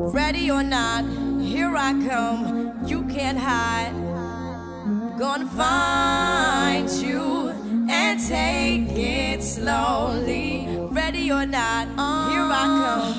Ready or not, here I come. You can't hide. Gonna find you and take it slowly. Ready or not, here I come.